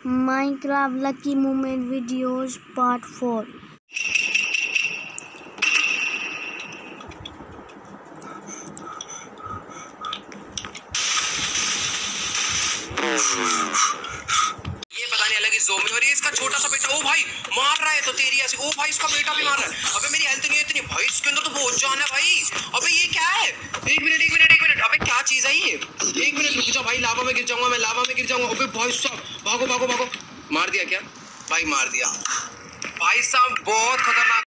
Minecraft Lucky Moment Videos Part 4। ये पता नहीं अलग ज़ोंबी और ये इसका छोटा सा बेटा। ओ भाई मार रहा है तो तेरी ऐसी। ओ भाई इसका बेटा भी मार रहा है। अबे मेरी हेल्थ नहीं है इतनी भाई, इसके अंदर तो बहुत जान है भाई। अबे ये क्या है? एक मिनट अबे क्या चीज है ये? एक मिनट रुक जा भाई, लावा में गिर जाऊंगा मैं, लावा में गिर जाऊंगा। अबे भाई साहब भागो। मार दिया क्या भाई? मार दिया भाई साहब, बहुत खतरनाक।